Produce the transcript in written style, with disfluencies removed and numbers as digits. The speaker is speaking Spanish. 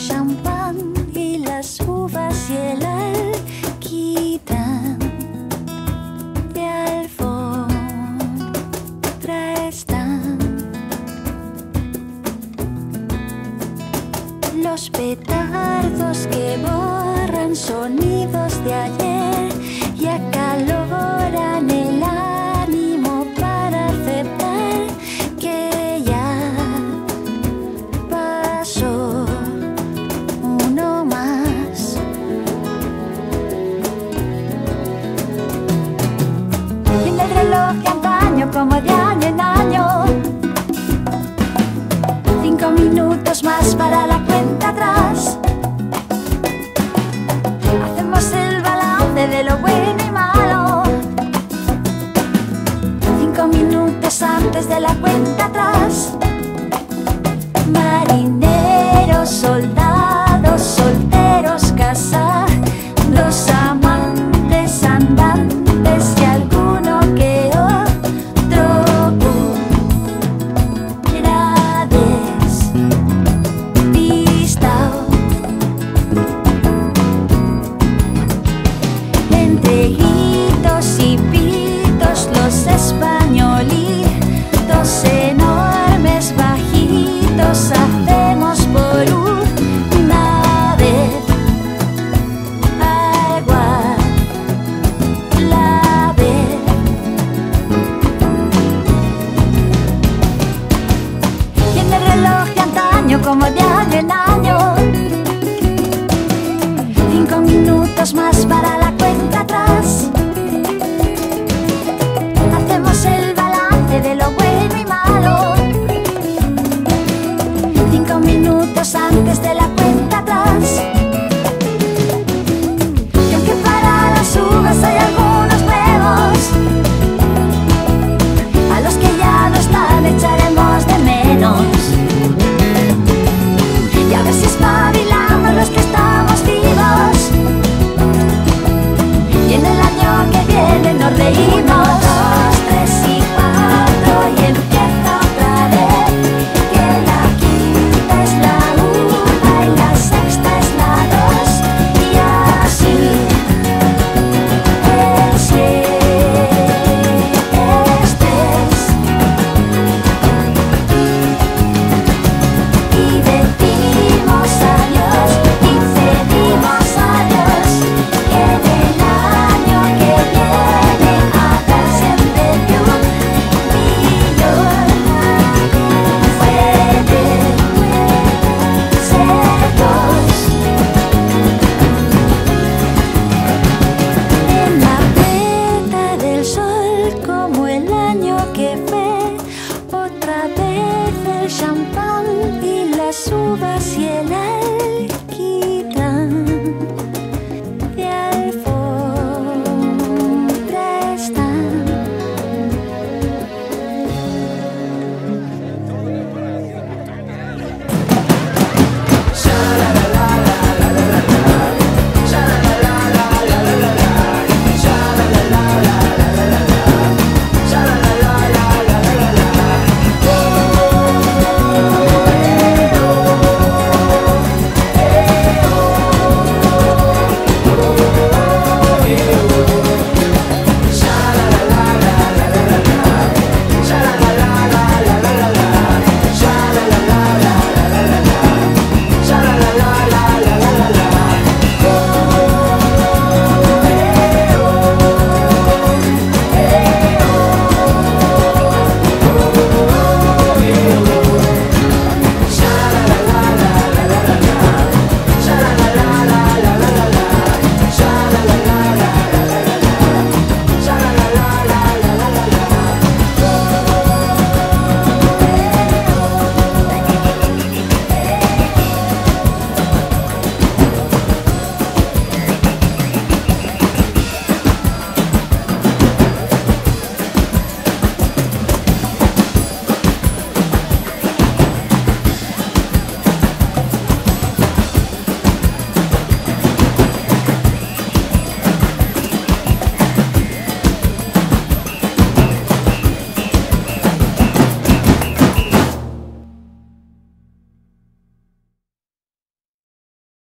champán y las uvas y el alquitrán de alfombra están. Los petardos que borran sonidos de ayer y acaloran el ánimo para aceptar que ya pasó uno más. Tiene el reloj de antaño como de año en año. 5 minutos más para la cuenta atrás. Hacemos el balance de lo bueno y malo. 5 minutos antes de la cuenta atrás. Marineros, soldados, solteros, casados, amantes, andantes y alguno que otro era despistado. Entre gritos y pitos, los españolitos enormes, bajitos, hacemos por una vez agua la vez. Tiene el reloj de antaño como de año en año. 5 minutos más para